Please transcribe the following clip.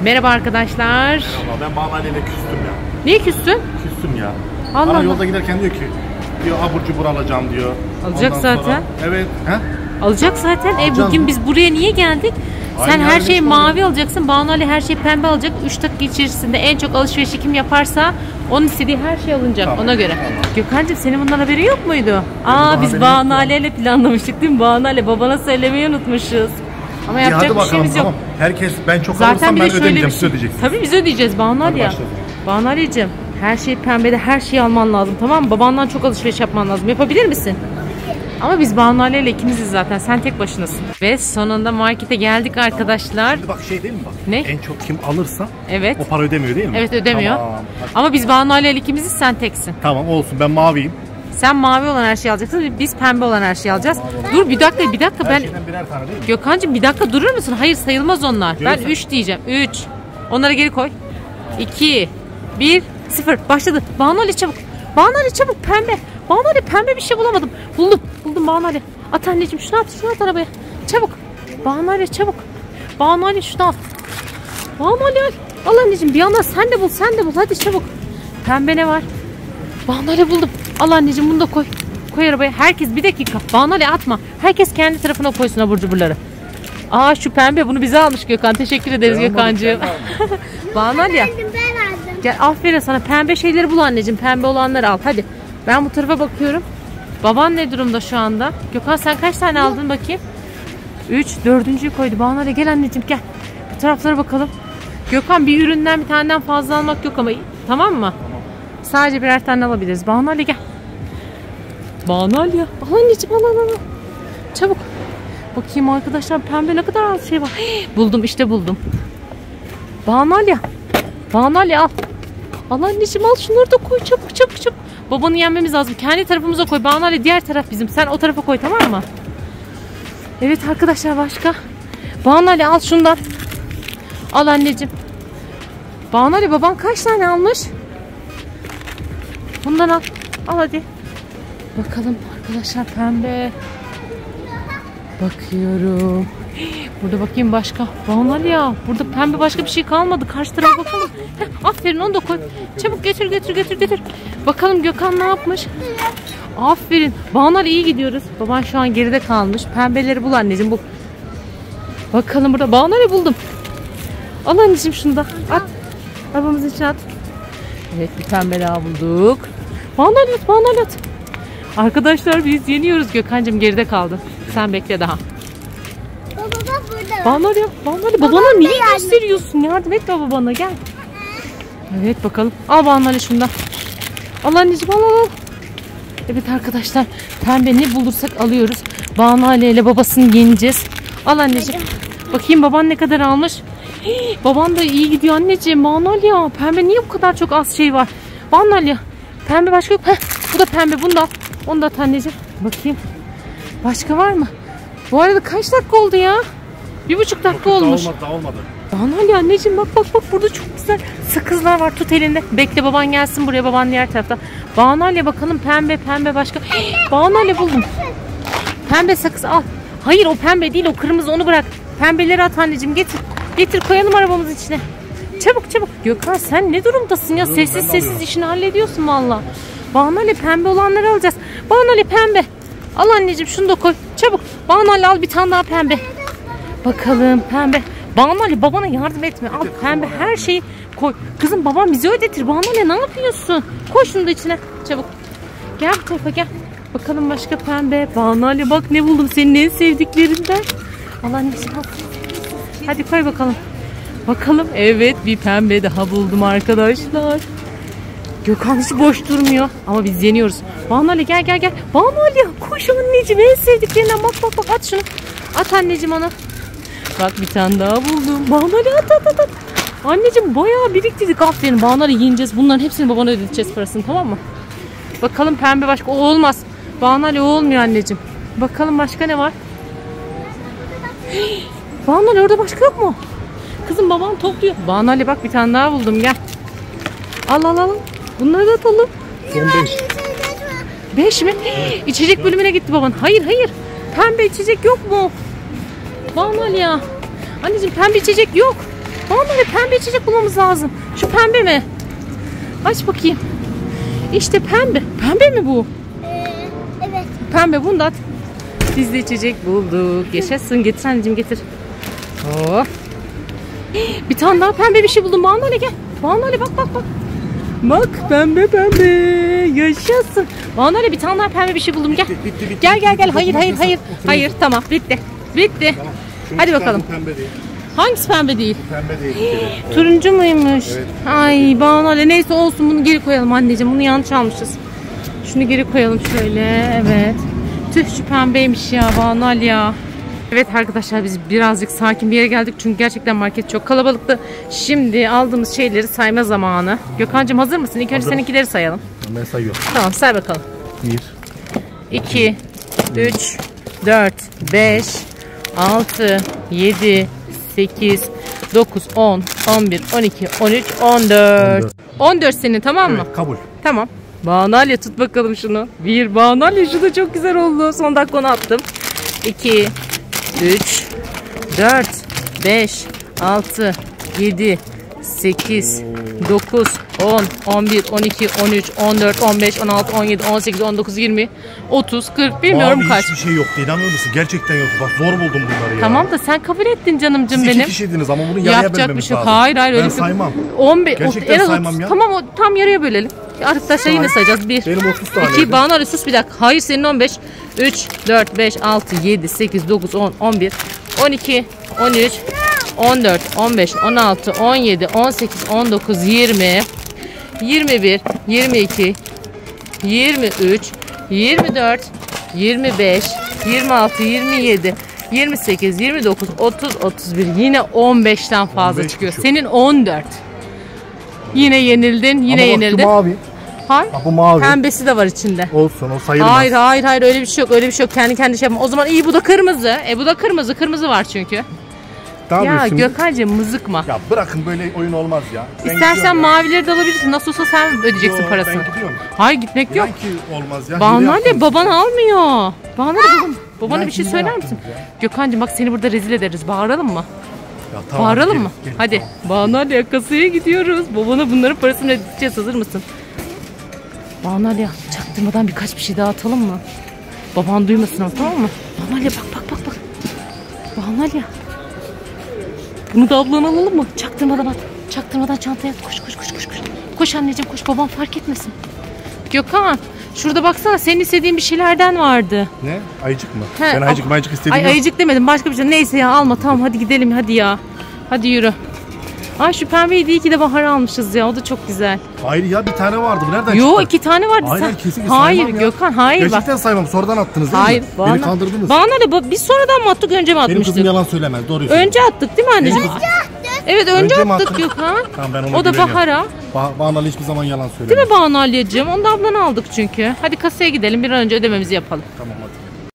Merhaba arkadaşlar. Merhaba, ben Banu ile küstüm ya. Niye küstün? Küstüm ya. Allah Bana Allah. yolda giderken diyor ki, abur cubur alacağım diyor. Alacak Ondan zaten. Sonra, evet. He? Alacak zaten. Bugün mı? biz buraya niye geldik? Sen Aynen, her şeyi öyle mavi alacaksın. Banu Ali her şeyi pembe alacak. 3 dakika içerisinde en çok alışverişi kim yaparsa onun istediği her şey alınacak. Tamam, Ona göre. tamam. Gökhan'cığım senin bundan haberin yok muydu? Biz haberim Banu yok Ali ile planlamıştık değil mi? Banu Ali babana söylemeyi unutmuşuz. Ama yapacak hadi bir bakalım, şeyimiz yok. tamam. Herkes ben çok Zaten alırsam bir ben de şöyle ödemeyeceğim, bir siz şey. ödeyeceksiniz. Tabii biz ödeyeceğiz Banu Ali ya. başlayalım. Banu Ali'cim her şey pembede, her şeyi alman lazım, tamam mı? Babandan çok alışveriş yapman lazım. Yapabilir misin? Ama biz Banu Ali ile ikimiziz zaten. Sen tek başınasın. Ve sonunda markete geldik arkadaşlar. Şimdi bak şey değil mi bak? Ne? En çok kim alırsa Evet. o para ödemiyor değil mi? Evet, ödemiyor. Tamam, Ama biz Banu Ali ile ikimiziz, sen teksin. tamam olsun, ben maviyim. Sen mavi olan her şeyi alacaksın. Biz pembe olan her şeyi alacağız. Dur bir dakika Her ben... şeyden birer tane değil mi? Gökhan'cığım bir dakika durur musun? Hayır, sayılmaz onlar. Ben Görüyorsun. 3 diyeceğim. 3. Onları geri koy. 2, 1, 0. Başladı. Banu Ali çabuk. Banu Ali çabuk, pembe. Banu Ali pembe bir şey bulamadım. Buldum Banu Ali. At anneciğim şunu at arabaya. Çabuk. Banu Ali çabuk. Banu Ali şunu al. Banu Ali al. Al anneciğim, bir yandan sen de bul. Hadi çabuk. Pembe ne var? Banu Ali buldum. Al anneciğim, bunu da koy. Koy arabaya. Herkes bir dakika. Banu Ali atma. Herkes kendi tarafına koysun abur cuburları. Şu pembe, bunu bize almış Gökhan. Teşekkür ederiz Gökhan'cığım. Banu Ali ya. Gel, aferin sana. Pembe şeyleri bul anneciğim. Pembe olanları al. Hadi. Ben bu tarafa bakıyorum. Baban ne durumda şu anda? Gökhan sen kaç tane aldın bakayım? 3, 4.'ü koydu. Banu Ali gel anneciğim gel. Bu taraflara bakalım. Gökhan bir üründen bir taneden fazla almak yok ama. Tamam mı? Sadece birer tane alabiliriz. Banu Ali gel. Banu Ali ya. Al anneciğim al. Çabuk. Bakayım arkadaşlar, pembe ne kadar az şey var. Buldum, işte buldum. Banu Ali ya. Banu Ali al. Al anneciğim al, şunları da koy çabuk. Babanı yenmemiz lazım. Kendi tarafımıza koy. Banu Ali diğer taraf bizim. Sen o tarafa koy, tamam mı? Evet arkadaşlar, başka. Banu Ali al şundan. Al anneciğim. Banu Ali baban kaç tane almış? Bundan al. Al hadi. Bakalım arkadaşlar, pembe. Bakıyorum. Burada bakayım başka. Banu Ali ya. Burada pembe başka bir şey kalmadı. Karşı tarafa bakalım. Aferin, onu da koy. Çabuk götür. Bakalım Gökhan ne yapmış? Aferin. Banu Ali iyi gidiyoruz. Baban şu an geride kalmış. Pembeleri bul anneciğim, bul. Bakalım burada. Banu Ali buldum. Al anneciğim şunu da. At. Arabamızın içine at. Evet, bir pembe daha bulduk. Banu Ali at. Arkadaşlar biz yeniyoruz. Gökhan'cığım geride kaldı. Sen bekle daha. Baba burada. Banu Ali babana niye gösteriyorsun? Yardım et babana, gel. Evet bakalım. Al Banu Ali şundan. Al anneciğim al. Evet arkadaşlar, pembe ne bulursak alıyoruz. Banu Ali ile babasını yeneceğiz. Al anneciğim. Bakayım baban ne kadar almış. Baban da iyi gidiyor anneciğim. Banu Ali ya. Pembe niye bu kadar çok az şey var? Banu Ali ya. Pembe başka yok. Bu da pembe. Bunu da al. Onu da at anneciğim. Bakayım. Başka var mı? Bu arada kaç dakika oldu ya? 1,5 dakika olmuş. Daha olmadı. Banu Ali anneciğim bak burada çok güzel sakızlar var, tut elinde. Bekle baban gelsin buraya, baban diğer tarafta. Banu Ali bakalım, pembe başka. Banu Ali buldum. Pembe sakız al. Hayır, o pembe değil, o kırmızı, onu bırak. Pembeleri at anneciğim, getir koyalım arabamızın içine. Çabuk. Gökhan sen ne durumdasın ya? Sessiz işini hallediyorsun valla. Banu Ali pembe olanları alacağız. Banu Ali pembe. Al anneciğim şunu da koy. Çabuk. Banu Ali al bir tane daha pembe. Bakalım pembe. Banu Ali babana yardım etme. Al pembe her şeyi koy. Kızım babam bizi ödetir. Banu Ali ne yapıyorsun? Koy şunu da içine. Çabuk. Gel bu tarafa gel. Bakalım başka pembe. Banu Ali bak ne buldum senin en sevdiklerinden. Al anneciğim al. Hadi koy bakalım. Bakalım, evet bir pembe daha buldum arkadaşlar. Gökhan hiç boş durmuyor ama biz yeniyoruz. Banu Ali gel. Banu Ali koş anneciğim, en sevdiklerinden bak at şunu. At anneciğim onu. Bak bir tane daha buldum. Banu Ali at. Anneciğim bayağı biriktirdik, aferin. Banu Ali yiyeceğiz. Bunların hepsini babana ödeyeceğiz parasını, tamam mı? Bakalım pembe başka. O olmaz. Banu Ali o olmuyor anneciğim. Bakalım başka ne var? Banu Ali orada başka yok mu? Kızım baban topluyor. Banu Ali bak bir tane daha buldum, gel. Al. Bunları da atalım. Son 5. 5 mi? İçecek bölümüne gitti baban. Hayır. Pembe içecek yok mu? Banu Ali ya. Anneciğim pembe içecek yok. Vallahi pembe içecek bulmamız lazım. Şu pembe mi? Aç bakayım. İşte pembe. Pembe mi bu? Evet. Pembe, bunu da at. Biz de içecek bulduk. Yaşasın. Getir anneciğim, getir. Oh. Bir tane daha pembe bir şey buldum. Banu Ali gel. Banu Ali bak. Bak pembe. Yaşasın. Banu Ali bir tane daha pembe bir şey buldum. Gel. Bitti. Gel. Hayır. Tamam. Bitti. Tamam. Şunu Hadi çıkar, bakalım. bu Pembe değil. Hangisi pembe değil? Pembe değil. Evet. Turuncu muymuş? Evet. Ay Banu Ali, neyse olsun, bunu geri koyalım anneciğim. Bunu yanlış almışız. Şunu geri koyalım şöyle. Evet. Tüh, şu pembeymiş ya Banu Ali ya. Evet arkadaşlar, biz birazcık sakin bir yere geldik. Çünkü gerçekten market çok kalabalıktı. Şimdi aldığımız şeyleri sayma zamanı. Gökhan'cığım hazır mısın? İlk önce Hazırım. seninkileri sayalım. Ben sayıyorum. Tamam, say bakalım. 1, 2, 3, 4, 5, 6, 7, 8, 9, 10, 11, 12, 13, 14. 14 senin, tamam mı? Evet, kabul. Tamam. Banu Ali tut bakalım şunu. Bir Banu Ali, şu da çok güzel oldu. Son dakika onu attım. 2, 3, 4, 5, 6, 7, 8, 9, 10, 11, 12, 13, 14, 15, 16, 17, 18, 19, 20, 30, 40 bilmiyorum Abi kaç. hiçbir şey yoktu. İnanır mısın? Gerçekten yoktu. Bak zor buldum bunları ya. Tamam da sen kabul ettin canımcım Siz benim. 2 kişiydiniz ama bunu yarıya Yapacak bir bölmemiz şey yok. lazım. Hayır öyle Ben bir şey. saymam. 15, Gerçekten en az saymam 30. ya. Tamam, tam yarıya bölelim. Arkadaşlar yine sayacağız. 1, Benim 30 tane. 2, Banu Ali sus bir dakika. Hayır senin 15, 3, 4, 5, 6, 7, 8, 9, 10, 11, 12, 13, 14, 15, 16, 17, 18, 19, 20, 21, 22, 23, 24, 25, 26, 27, 28, 29, 30, 31. Yine 15'ten fazla 15 çıkıyor. buçuk. Senin 14. Yine yenildin, yine Ama bak yenildin. şu mavi. Hayır. Bak bu mavi. Pembesi de var içinde. Olsun, o sayılmaz. Hayır öyle bir şey yok. Kendi şey yapma. O zaman iyi, bu da kırmızı. Bu da kırmızı var çünkü. Ne Ya yapıyorsun? Gökhan'cığım mızıkma. Ya bırakın, böyle oyun olmaz ya. Ben İstersen gidiyorum ya. mavileri de alabilirsin. Nasıl olsa sen ödeyeceksin Yo, parasını. Ben gidiyorum. Hayır, gitmek yok. İnan ki olmaz ya. Banu Hile Ali yaptınız. baban almıyor. Banu Ali babana Ya bir şey hile söyler yaptınız misin? ya. Gökhan'cığım bak, seni burada rezil ederiz. Bağıralım mı? Ya tamam, Bağıralım gelin, mı? gelin, Hadi. tamam. Banu Ali kasaya gidiyoruz. Babana bunların parasını ödeyeceğiz. Hazır mısın? Banu Ali çaktırmadan birkaç bir şey daha atalım mı? Baban duymasın ama, tamam mı? Banu Ali bak. Banu Ali. Bunu da ablana alalım mı? Çaktırmadan at. Çaktırmadan çantaya at. Koş. Koş anneciğim koş. Babam fark etmesin. Gökhan, şurada baksana, senin istediğin bir şeylerden vardı. Ne? Ayıcık mı? He, Ben ayıcık istedim. Ay yok. ayıcık demedim, başka bir şey. Neyse ya, alma tamam, hadi gidelim hadi ya. Hadi yürü. Ay şu pembeyi iyi ki de Bahar'a almışız ya, o da çok güzel. Hayır ya, bir tane vardı. Bu nereden Yo, çıktı? 2 tane vardı. Hayır, Sen... kesinlikle Hayır saymam ya. Gökhan, hayır Gerçekten bak. saymam. Sonradan attınız değil Hayır. mi? Beni kandırdınız. Bana da biz sonradan mı attık, önce mi Benim atmıştık? kızım yalan söylemez. Doğruyu Önce attık değil mi anneciğim? Evet önce Önce mi attık attın? Gökhan. Tamam, ben ona O da güveniyorum. Bahar'a. Banu Ali hiçbir zaman yalan söylemez. Değil mi Banu Ali'ciğim? Onu da ablan aldık çünkü. Hadi kasaya gidelim, bir an önce ödememizi yapalım. Tamam hadi.